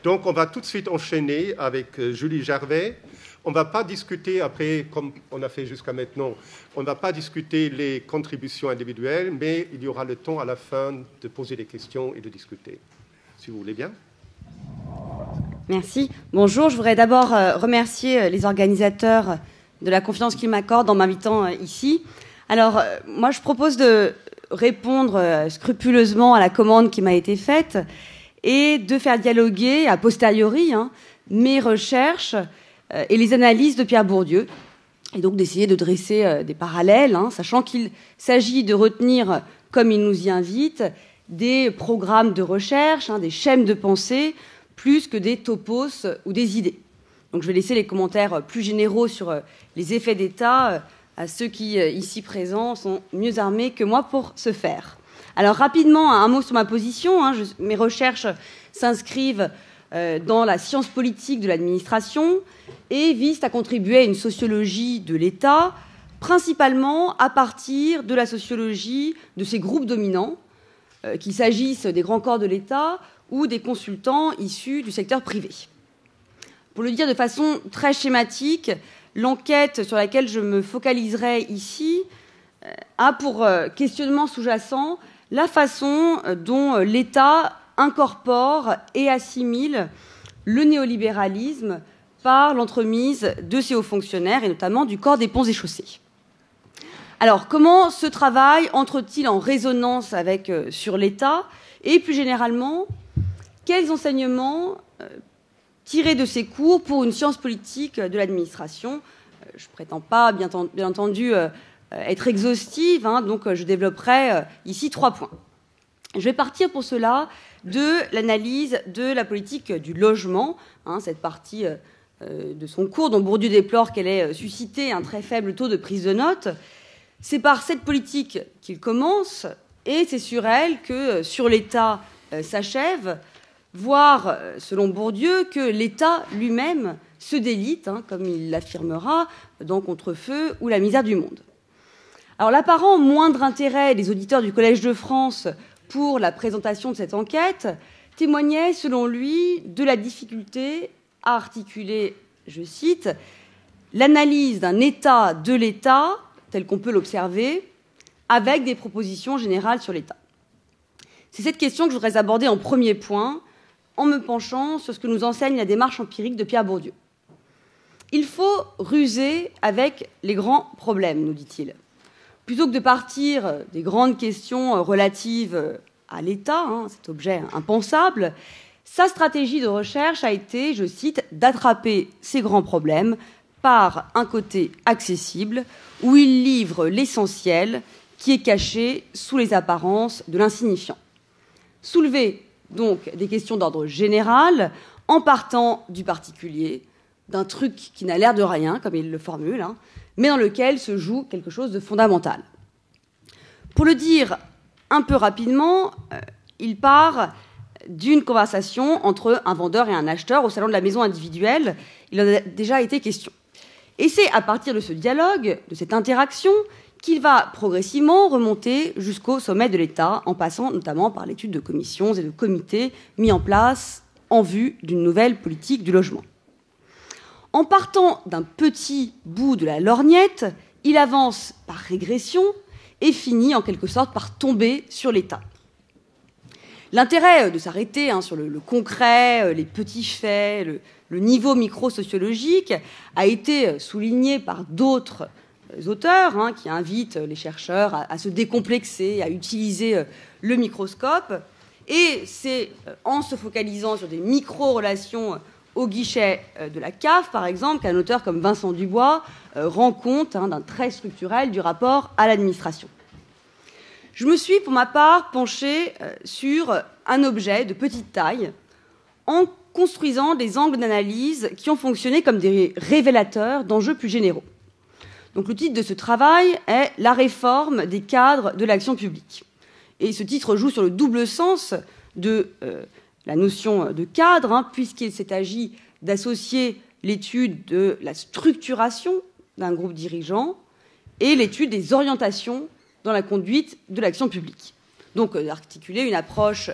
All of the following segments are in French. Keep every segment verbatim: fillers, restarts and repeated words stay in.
Donc, on va tout de suite enchaîner avec Julie Gervais. On ne va pas discuter après, comme on a fait jusqu'à maintenant, on ne va pas discuter les contributions individuelles, mais il y aura le temps à la fin de poser des questions et de discuter. Si vous voulez bien. Merci. Bonjour. Je voudrais d'abord remercier les organisateurs de la confiance qu'ils m'accordent en m'invitant ici. Alors, moi, je propose de répondre scrupuleusement à la commande qui m'a été faite et de faire dialoguer a posteriori hein, mes recherches et les analyses de Pierre Bourdieu, et donc d'essayer de dresser euh, des parallèles, hein, sachant qu'il s'agit de retenir, comme il nous y invite, des programmes de recherche, hein, des schèmes de pensée, plus que des topos ou des idées. Donc je vais laisser les commentaires plus généraux sur euh, les effets d'État euh, à ceux qui, euh, ici présents, sont mieux armés que moi pour ce faire. Alors rapidement, un mot sur ma position. Hein, je, mes recherches s'inscrivent dans la science politique de l'administration et vise à contribuer à une sociologie de l'État, principalement à partir de la sociologie de ces groupes dominants, euh, qu'il s'agisse des grands corps de l'État ou des consultants issus du secteur privé. Pour le dire de façon très schématique, l'enquête sur laquelle je me focaliserai ici euh, a pour euh, questionnement sous-jacent la façon euh, dont l'État incorpore et assimile le néolibéralisme par l'entremise de ses hauts fonctionnaires, et notamment du corps des ponts et chaussées. Alors, comment ce travail entre-t-il en résonance avec, euh, sur l'État, et plus généralement, quels enseignements euh, tirer de ces cours pour une science politique de l'administration? euh, Je ne prétends pas, bien, bien entendu, euh, être exhaustive, hein, donc euh, je développerai euh, ici trois points. Je vais partir pour cela de l'analyse de la politique du logement, hein, cette partie euh, de son cours dont Bourdieu déplore qu'elle ait suscité un très faible taux de prise de notes. C'est par cette politique qu'il commence, et c'est sur elle que, sur l'État, euh, s'achève, voire, euh, selon Bourdieu, que l'État lui-même se délite, hein, comme il l'affirmera dans Contre-feu ou La misère du monde. Alors, l'apparent moindre intérêt des auditeurs du Collège de France pour la présentation de cette enquête témoignait, selon lui, de la difficulté à articuler, je cite, l'analyse d'un état de l'État, tel qu'on peut l'observer, avec des propositions générales sur l'État. C'est cette question que je voudrais aborder en premier point, en me penchant sur ce que nous enseigne la démarche empirique de Pierre Bourdieu. Il faut ruser avec les grands problèmes, nous dit-il. Plutôt que de partir des grandes questions relatives à l'État, hein, cet objet impensable, sa stratégie de recherche a été, je cite, d'attraper ces grands problèmes par un côté accessible où il livre l'essentiel qui est caché sous les apparences de l'insignifiant. Soulever donc des questions d'ordre général en partant du particulier, d'un truc qui n'a l'air de rien, comme il le formule, hein, mais dans lequel se joue quelque chose de fondamental. Pour le dire un peu rapidement, euh, il part d'une conversation entre un vendeur et un acheteur au salon de la maison individuelle. Il en a déjà été question. Et c'est à partir de ce dialogue, de cette interaction, qu'il va progressivement remonter jusqu'au sommet de l'État, en passant notamment par l'étude de commissions et de comités mis en place en vue d'une nouvelle politique du logement. En partant d'un petit bout de la lorgnette, il avance par régression et finit en quelque sorte par tomber sur l'État. L'intérêt de s'arrêter hein, sur le, le concret, les petits faits, le, le niveau micro-sociologique a été souligné par d'autres auteurs hein, qui invitent les chercheurs à, à se décomplexer, à utiliser le microscope. Et c'est en se focalisant sur des micro-relations au guichet de la C A F, par exemple, qu'un auteur comme Vincent Dubois euh, rend compte hein, d'un trait structurel du rapport à l'administration. Je me suis, pour ma part, penchée euh, sur un objet de petite taille en construisant des angles d'analyse qui ont fonctionné comme des révélateurs d'enjeux plus généraux. Donc, le titre de ce travail est « La réforme des cadres de l'action publique ». Et ce titre joue sur le double sens de euh, la notion de cadre, hein, puisqu'il s'est agi d'associer l'étude de la structuration d'un groupe dirigeant et l'étude des orientations dans la conduite de l'action publique. Donc, d'articuler une approche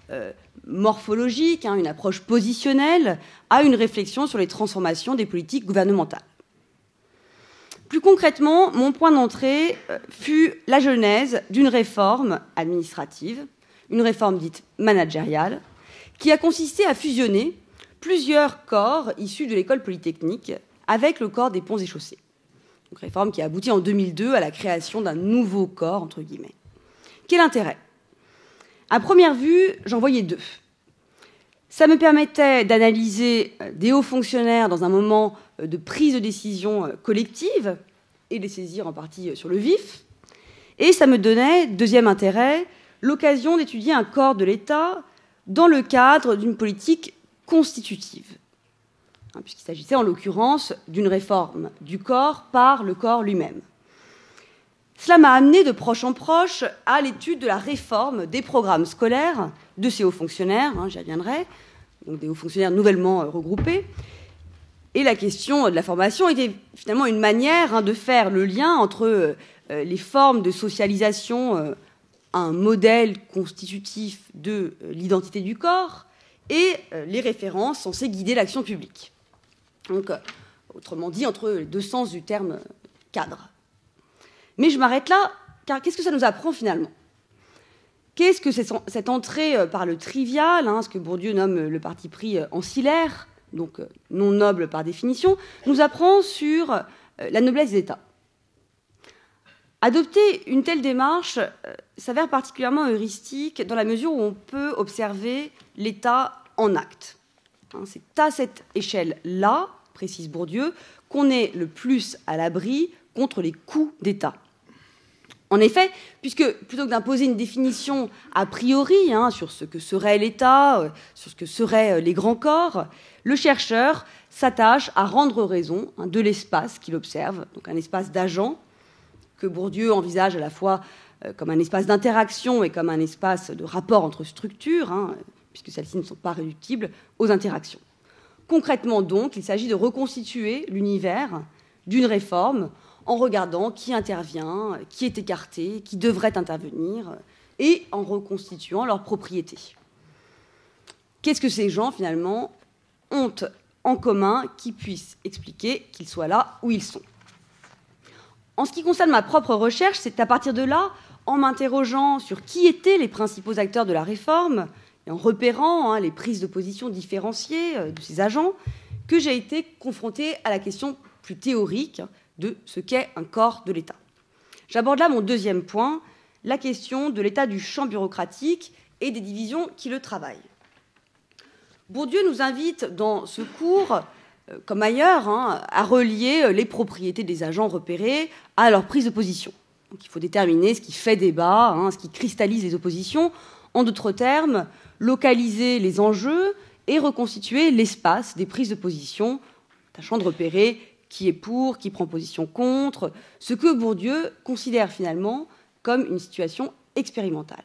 euh, morphologique, hein, une approche positionnelle, à une réflexion sur les transformations des politiques gouvernementales. Plus concrètement, mon point d'entrée fut la genèse d'une réforme administrative, une réforme dite managériale, qui a consisté à fusionner plusieurs corps issus de l'école polytechnique avec le corps des ponts et chaussées. Une réforme qui a abouti en deux mille deux à la création d'un nouveau corps, entre guillemets. Quel intérêt? À première vue, j'en voyais deux. Ça me permettait d'analyser des hauts fonctionnaires dans un moment de prise de décision collective et les saisir en partie sur le vif. Et ça me donnait, deuxième intérêt, l'occasion d'étudier un corps de l'État dans le cadre d'une politique constitutive, puisqu'il s'agissait en l'occurrence d'une réforme du corps par le corps lui-même. Cela m'a amené de proche en proche à l'étude de la réforme des programmes scolaires de ces hauts fonctionnaires, hein, j'y reviendrai, donc des hauts fonctionnaires nouvellement euh, regroupés. Et la question de la formation était finalement une manière hein, de faire le lien entre euh, les formes de socialisation euh, à un modèle constitutif de euh, l'identité du corps et euh, les références censées guider l'action publique. Donc, euh, autrement dit, entre les deux sens du terme cadre. Mais je m'arrête là, car qu'est-ce que ça nous apprend finalement? Qu'est-ce que cette entrée par le trivial, hein, ce que Bourdieu nomme le parti pris ancillaire, donc non noble par définition, nous apprend sur la noblesse des États? Adopter une telle démarche s'avère particulièrement heuristique dans la mesure où on peut observer l'État en acte. C'est à cette échelle-là, précise Bourdieu, qu'on est le plus à l'abri contre les coups d'État. En effet, puisque plutôt que d'imposer une définition a priori hein, sur ce que serait l'État, euh, sur ce que seraient euh, les grands corps, le chercheur s'attache à rendre raison hein, de l'espace qu'il observe, donc un espace d'agents que Bourdieu envisage à la fois euh, comme un espace d'interaction et comme un espace de rapport entre structures, hein, puisque celles-ci ne sont pas réductibles aux interactions. Concrètement donc, il s'agit de reconstituer l'univers d'une réforme en regardant qui intervient, qui est écarté, qui devrait intervenir, et en reconstituant leurs propriétés. Qu'est-ce que ces gens, finalement, ont en commun qui puissent expliquer qu'ils soient là où ils sont? En ce qui concerne ma propre recherche, c'est à partir de là, en m'interrogeant sur qui étaient les principaux acteurs de la réforme, et en repérant hein, les prises de position différenciées euh, de ces agents, que j'ai été confrontée à la question plus théorique de ce qu'est un corps de l'État. J'aborde là mon deuxième point, la question de l'état du champ bureaucratique et des divisions qui le travaillent. Bourdieu nous invite dans ce cours, euh, comme ailleurs, hein, à relier les propriétés des agents repérés à leur prise de position. Donc, il faut déterminer ce qui fait débat, hein, ce qui cristallise les oppositions. En d'autres termes, localiser les enjeux et reconstituer l'espace des prises de position, tâchant de repérer qui est pour, qui prend position contre, ce que Bourdieu considère finalement comme une situation expérimentale.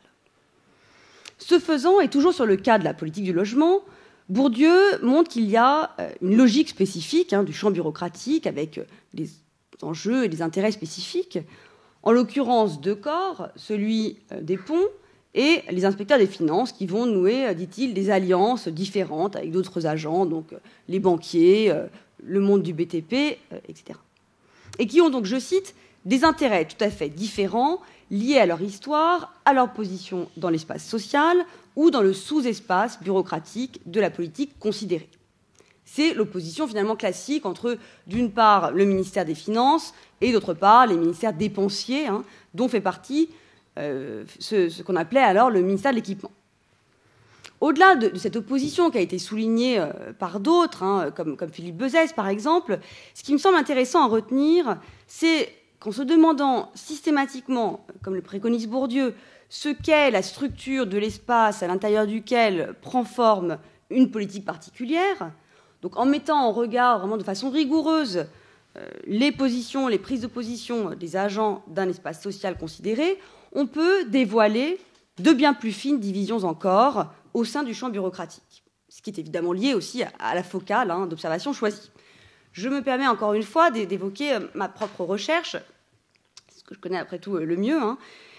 Ce faisant, et toujours sur le cas de la politique du logement, Bourdieu montre qu'il y a une logique spécifique hein, du champ bureaucratique avec des enjeux et des intérêts spécifiques, en l'occurrence deux corps, celui des ponts et les inspecteurs des finances qui vont nouer, dit-il, des alliances différentes avec d'autres agents, donc les banquiers, le monde du B T P, et cetera. Et qui ont donc, je cite, des intérêts tout à fait différents liés à leur histoire, à leur position dans l'espace social ou dans le sous-espace bureaucratique de la politique considérée. C'est l'opposition finalement classique entre, d'une part, le ministère des Finances et, d'autre part, les ministères dépensiers, hein, dont fait partie euh, ce, ce qu'on appelait alors le ministère de l'Équipement. Au-delà de, de cette opposition qui a été soulignée euh, par d'autres, hein, comme, comme Philippe Bezès par exemple, ce qui me semble intéressant à retenir, c'est qu'en se demandant systématiquement, comme le préconise Bourdieu, ce qu'est la structure de l'espace à l'intérieur duquel prend forme une politique particulière, donc en mettant en regard vraiment de façon rigoureuse euh, les positions, les prises de position des agents d'un espace social considéré, on peut dévoiler de bien plus fines divisions encore au sein du champ bureaucratique, ce qui est évidemment lié aussi à la focale hein, d'observation choisie. Je me permets encore une fois d'évoquer ma propre recherche, ce que je connais après tout le mieux, hein,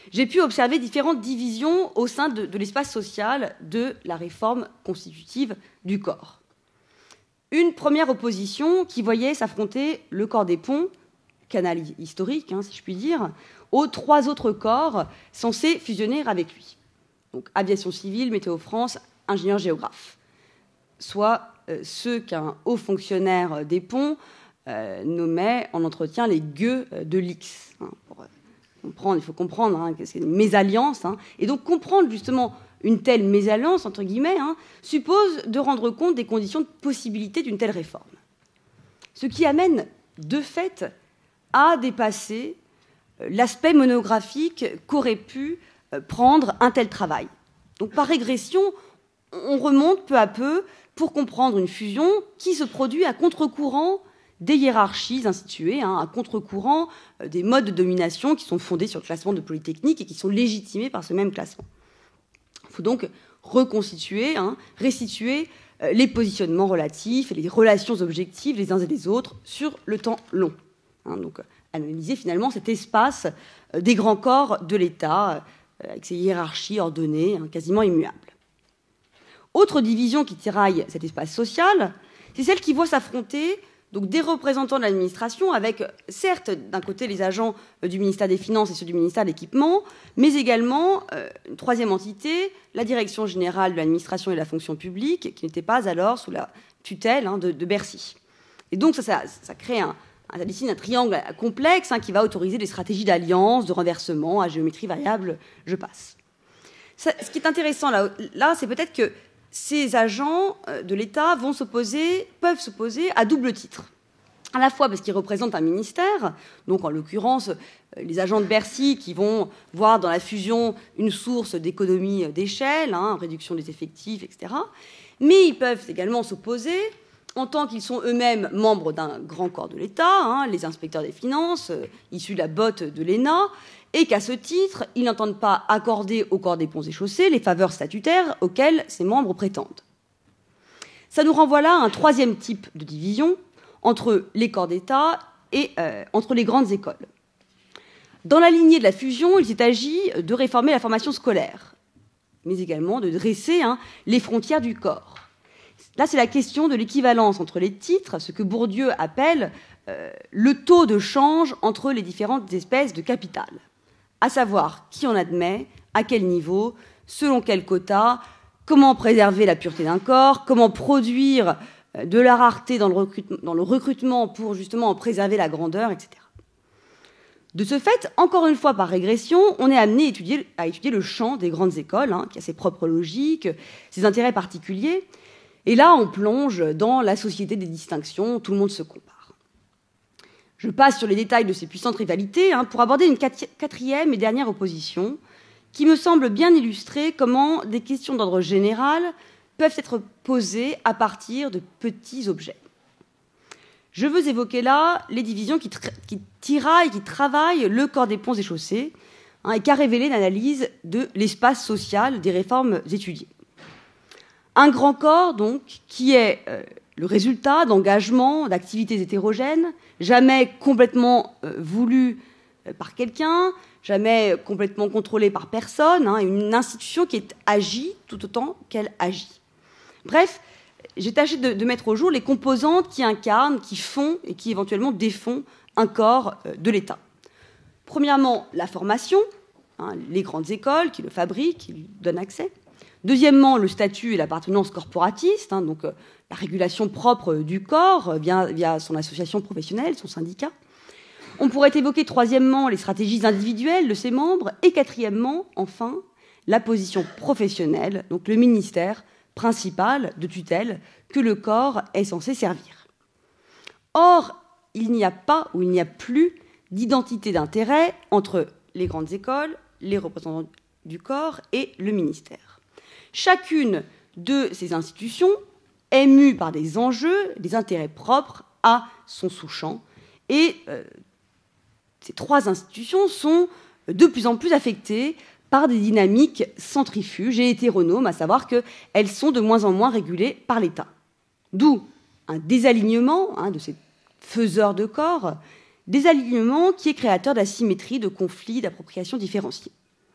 j'ai pu observer différentes divisions au sein de, de l'espace social de la réforme constitutive du corps. Une première opposition qui voyait s'affronter le corps des ponts, canal historique, hein, si je puis dire, aux trois autres corps censés fusionner avec lui. Donc aviation civile, Météo France, ingénieur géographe. Soit euh, ceux qu'un haut fonctionnaire des ponts euh, nommait en entretien les gueux de l'X. Hein, pour comprendre, il faut comprendre hein, que c'est une mésalliance. Hein, et donc comprendre justement une telle mésalliance, entre guillemets, hein, suppose de rendre compte des conditions de possibilité d'une telle réforme. Ce qui amène, de fait, à dépasser l'aspect monographique qu'aurait pu prendre un tel travail. Donc, par régression, on remonte peu à peu pour comprendre une fusion qui se produit à contre-courant des hiérarchies instituées, hein, à contre-courant des modes de domination qui sont fondés sur le classement de Polytechnique et qui sont légitimés par ce même classement. Il faut donc reconstituer, hein, restituer euh, les positionnements relatifs et les relations objectives les uns et les autres sur le temps long. Hein, donc, analyser finalement cet espace euh, des grands corps de l'État, euh, avec ses hiérarchies ordonnées, hein, quasiment immuables. Autre division qui tiraille cet espace social, c'est celle qui voit s'affronter donc des représentants de l'administration avec, certes, d'un côté les agents du ministère des Finances et ceux du ministère de l'Équipement, mais également euh, une troisième entité, la Direction générale de l'administration et de la fonction publique, qui n'était pas alors sous la tutelle hein, de, de Bercy. Et donc ça, ça, ça crée un, un, un triangle complexe hein, qui va autoriser des stratégies d'alliance, de renversement, à géométrie variable, je passe. Ça, ce qui est intéressant là, là c'est peut-être que ces agents de l'État vont s'opposer, peuvent s'opposer à double titre. À la fois parce qu'ils représentent un ministère, donc en l'occurrence les agents de Bercy qui vont voir dans la fusion une source d'économie d'échelle, hein, réduction des effectifs, et cetera. Mais ils peuvent également s'opposer en tant qu'ils sont eux-mêmes membres d'un grand corps de l'État, hein, les inspecteurs des finances, euh, issus de la botte de l'E N A, et qu'à ce titre, ils n'entendent pas accorder au corps des ponts et chaussées les faveurs statutaires auxquelles ses membres prétendent. Ça nous renvoie là à un troisième type de division entre les corps d'État et euh, entre les grandes écoles. Dans la lignée de la fusion, il s'est agi de réformer la formation scolaire, mais également de dresser hein, les frontières du corps. Là, c'est la question de l'équivalence entre les titres, ce que Bourdieu appelle euh, le taux de change entre les différentes espèces de capital, à savoir qui en admet, à quel niveau, selon quel quota, comment préserver la pureté d'un corps, comment produire de la rareté dans le recrutement, dans le recrutement pour justement en préserver la grandeur, et cetera. De ce fait, encore une fois par régression, on est amené à étudier, à étudier le champ des grandes écoles, hein, qui a ses propres logiques, ses intérêts particuliers. Et là, on plonge dans la société des distinctions, tout le monde se compare. Je passe sur les détails de ces puissantes rivalités hein, pour aborder une quatrième et dernière opposition qui me semble bien illustrer comment des questions d'ordre général peuvent être posées à partir de petits objets. Je veux évoquer là les divisions qui, qui tiraillent, qui travaillent le corps des ponts et chaussées hein, et qu'a révélé l'analyse de l'espace social des réformes étudiées. Un grand corps, donc, qui est euh, le résultat d'engagements, d'activités hétérogènes, jamais complètement euh, voulu euh, par quelqu'un, jamais complètement contrôlé par personne, hein, une institution qui est agie tout autant qu'elle agit. Bref, j'ai tâché de, de mettre au jour les composantes qui incarnent, qui font et qui éventuellement défont un corps euh, de l'État. Premièrement, la formation, hein, les grandes écoles qui le fabriquent, qui lui donnent accès. Deuxièmement, le statut et l'appartenance corporatiste, hein, donc euh, la régulation propre du corps euh, via, via son association professionnelle, son syndicat. On pourrait évoquer troisièmement les stratégies individuelles de ses membres et quatrièmement, enfin, la position professionnelle, donc le ministère principal de tutelle que le corps est censé servir. Or, il n'y a pas ou il n'y a plus d'identité d'intérêt entre les grandes écoles, les représentants du corps et le ministère. Chacune de ces institutions est mue par des enjeux, des intérêts propres à son sous-champ. Et euh, ces trois institutions sont de plus en plus affectées par des dynamiques centrifuges et hétéronomes, à savoir qu'elles sont de moins en moins régulées par l'État. D'où un désalignement hein, de ces faiseurs de corps, désalignement qui est créateur d'asymétrie, de conflits, d'appropriation différenciée.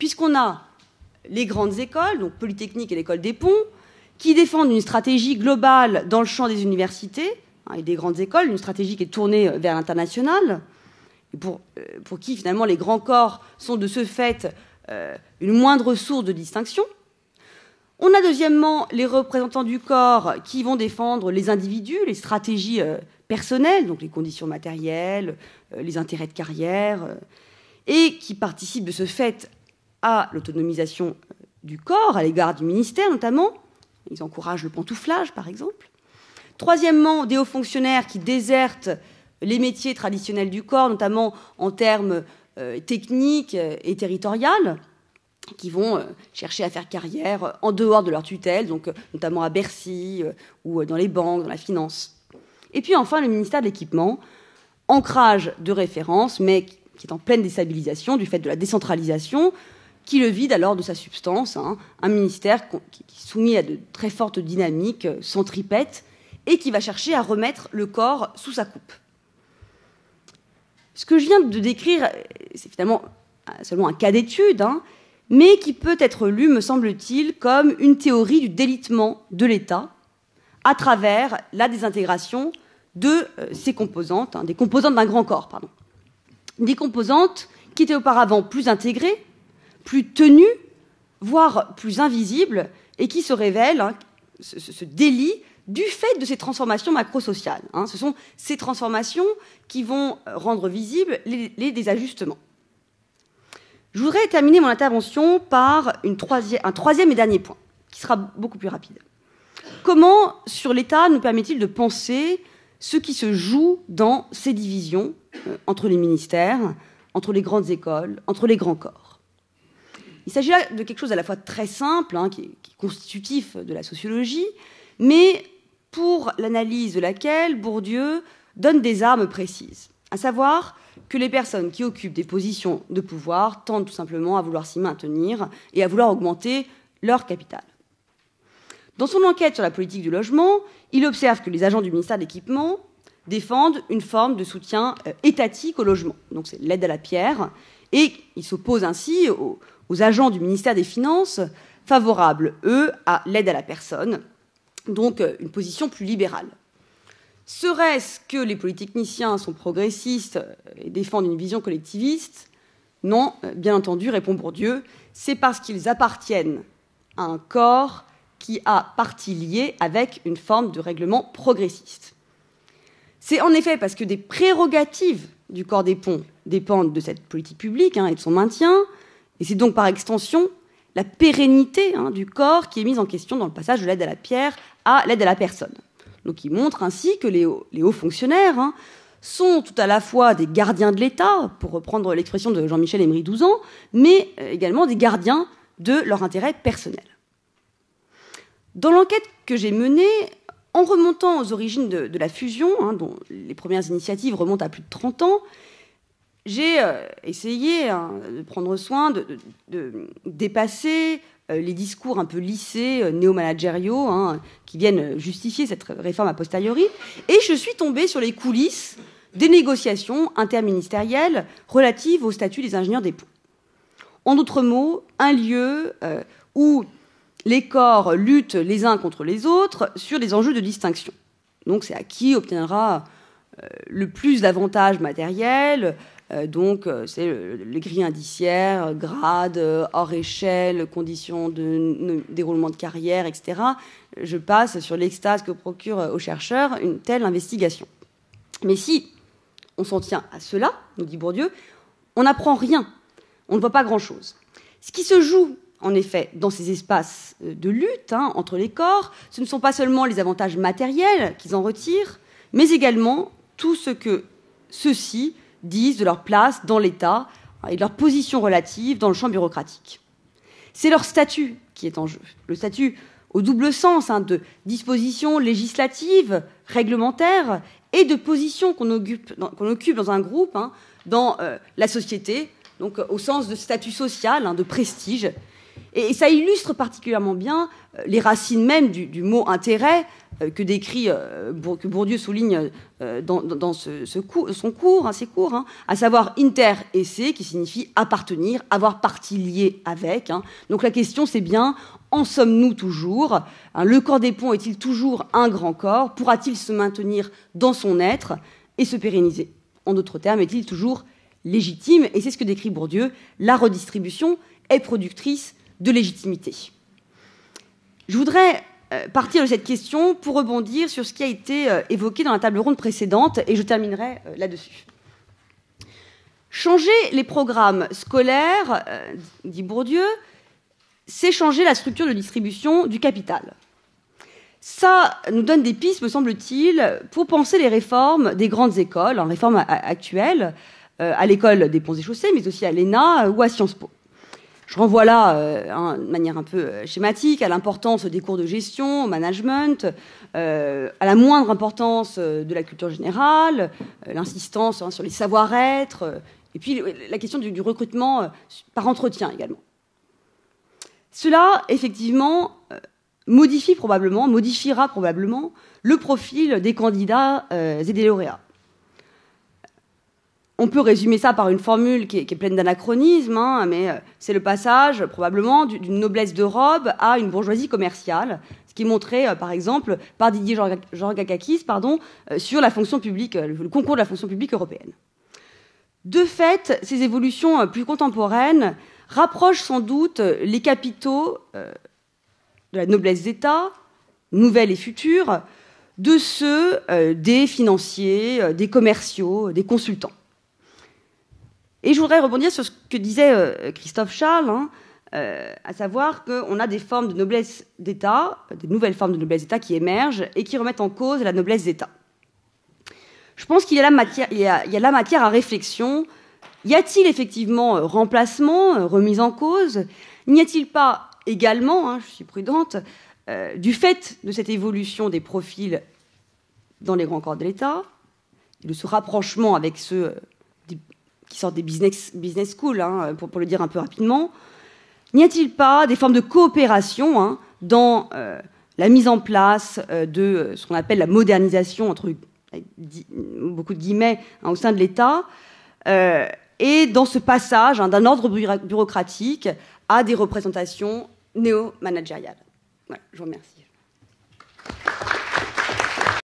puisqu'on a les grandes écoles, donc Polytechnique et l'École des Ponts, qui défendent une stratégie globale dans le champ des universités hein, et des grandes écoles, une stratégie qui est tournée vers l'international, et pour, euh, pour qui finalement les grands corps sont de ce fait euh, une moindre source de distinction. On a deuxièmement les représentants du corps qui vont défendre les individus, les stratégies euh, personnelles, donc les conditions matérielles, euh, les intérêts de carrière, euh, et qui participent de ce fait à l'autonomisation du corps, à l'égard du ministère notamment. Ils encouragent le pantouflage, par exemple. Troisièmement, des hauts fonctionnaires qui désertent les métiers traditionnels du corps, notamment en termes euh, techniques et territoriaux, qui vont euh, chercher à faire carrière en dehors de leur tutelle, donc euh, notamment à Bercy euh, ou dans les banques, dans la finance. Et puis enfin, le ministère de l'Équipement, ancrage de référence, mais qui est en pleine déstabilisation du fait de la décentralisation, qui le vide alors de sa substance, hein, un ministère qui est soumis à de très fortes dynamiques centripètes et qui va chercher à remettre le corps sous sa coupe. Ce que je viens de décrire, c'est finalement seulement un cas d'étude, hein, mais qui peut être lu, me semble-t-il, comme une théorie du délitement de l'État à travers la désintégration de ses composantes, hein, des composantes d'un grand corps, pardon. Des composantes qui étaient auparavant plus intégrées, plus tenues, voire plus invisibles, et qui se révèlent, hein, ce, ce délit, du fait de ces transformations macrosociales. Hein. Ce sont ces transformations qui vont rendre visibles les, les désajustements. Je voudrais terminer mon intervention par une troisième, un troisième et dernier point, qui sera beaucoup plus rapide. Comment, sur l'État, nous permet-il de penser ce qui se joue dans ces divisions euh, entre les ministères, entre les grandes écoles, entre les grands corps? Il s'agit là de quelque chose à la fois très simple, hein, qui, est, qui est constitutif de la sociologie, mais pour l'analyse de laquelle Bourdieu donne des armes précises, à savoir que les personnes qui occupent des positions de pouvoir tendent tout simplement à vouloir s'y maintenir et à vouloir augmenter leur capital. Dans son enquête sur la politique du logement, il observe que les agents du ministère de l'Équipement défendent une forme de soutien étatique au logement. Donc c'est l'aide à la pierre, et il s'oppose ainsi aux, aux agents du ministère des Finances favorables, eux, à l'aide à la personne, donc une position plus libérale. Serait-ce que les polytechniciens sont progressistes et défendent une vision collectiviste? Non, bien entendu, répond Bourdieu, c'est parce qu'ils appartiennent à un corps qui a partie liée avec une forme de règlement progressiste. C'est en effet parce que des prérogatives du corps des ponts dépendent de cette politique publique hein, et de son maintien, et c'est donc par extension la pérennité hein, du corps qui est mise en question dans le passage de l'aide à la pierre à l'aide à la personne. Donc il montre ainsi que les hauts, les hauts fonctionnaires hein, sont tout à la fois des gardiens de l'État, pour reprendre l'expression de Jean-Michel Emery-Douzan, mais également des gardiens de leur intérêt personnel. Dans l'enquête que j'ai menée, en remontant aux origines de, de la fusion, hein, dont les premières initiatives remontent à plus de trente ans, j'ai euh, essayé hein, de prendre soin de, de, de dépasser euh, les discours un peu lissés, euh, néo-managériaux, hein, qui viennent justifier cette réforme a posteriori, et je suis tombée sur les coulisses des négociations interministérielles relatives au statut des ingénieurs des ponts. En d'autres mots, un lieu euh, où les corps luttent les uns contre les autres sur des enjeux de distinction. Donc c'est à qui obtiendra euh, le plus d'avantages matériels. Euh, donc euh, c'est le, les grilles indiciaires, grades, euh, hors échelle, conditions de, de déroulement de carrière, et cetera. Je passe sur l'extase que procure aux chercheurs une telle investigation. Mais si on s'en tient à cela, nous dit Bourdieu, on n'apprend rien, on ne voit pas grand-chose. Ce qui se joue en effet, dans ces espaces de lutte hein, entre les corps, ce ne sont pas seulement les avantages matériels qu'ils en retirent, mais également tout ce que ceux-ci disent de leur place dans l'État et de leur position relative dans le champ bureaucratique. C'est leur statut qui est en jeu. Le statut au double sens hein, de disposition législative, réglementaire, et de position qu'on occupe, qu'on occupe dans un groupe, hein, dans euh, la société, donc au sens de statut social, hein, de prestige, Et ça illustre particulièrement bien les racines même du, du mot intérêt que décrit, que Bourdieu souligne dans, dans ce, ce cours, son cours, hein, ses cours, hein, à savoir inter esse, qui signifie appartenir, avoir partie liée avec. Hein. Donc la question, c'est bien, en sommes-nous toujours? Hein, le corps des ponts est-il toujours un grand corps? Pourra-t-il se maintenir dans son être et se pérenniser? En d'autres termes, est-il toujours légitime? Et c'est ce que décrit Bourdieu, la redistribution est productrice de légitimité. Je voudrais partir de cette question pour rebondir sur ce qui a été évoqué dans la table ronde précédente, et je terminerai là-dessus. Changer les programmes scolaires, dit Bourdieu, c'est changer la structure de distribution du capital. Ça nous donne des pistes, me semble-t-il, pour penser les réformes des grandes écoles, en réformes actuelles, à l'école des Ponts et Chaussées, mais aussi à l'E N A ou à Sciences Po. Je renvoie là, euh, de manière un peu schématique, à l'importance des cours de gestion, au management, euh, à la moindre importance de la culture générale, euh, l'insistance hein, sur les savoir-être, euh, et puis la question du, du recrutement euh, par entretien également. Cela, effectivement, euh, modifie probablement, modifiera probablement le profil des candidats euh, et des lauréats. On peut résumer ça par une formule qui est, qui est pleine d'anachronismes, hein, mais c'est le passage probablement d'une noblesse de robe à une bourgeoisie commerciale, ce qui est montré euh, par exemple par Didier Georgakakis pardon, euh, sur la fonction publique, le, le concours de la fonction publique européenne. De fait, ces évolutions euh, plus contemporaines rapprochent sans doute les capitaux euh, de la noblesse d'État, nouvelle et future, de ceux euh, des financiers, euh, des commerciaux, des consultants. Et je voudrais rebondir sur ce que disait euh, Christophe Charles, hein, euh, à savoir qu'on a des formes de noblesse d'État, des nouvelles formes de noblesse d'État qui émergent et qui remettent en cause la noblesse d'État. Je pense qu'il y a la matière, il y a, il y a la matière à réflexion. Y a-t-il effectivement remplacement, remise en cause? N'y a-t-il pas également, hein, je suis prudente, euh, du fait de cette évolution des profils dans les grands corps de l'État, de ce rapprochement avec ceux euh, des qui sortent des business, business schools, hein, pour, pour le dire un peu rapidement, n'y a-t-il pas des formes de coopération hein, dans euh, la mise en place euh, de euh, ce qu'on appelle la modernisation, entre avec di, beaucoup de guillemets, hein, au sein de l'État, euh, et dans ce passage hein, d'un ordre bureaucratique à des représentations néo-managériales. Voilà, je vous remercie.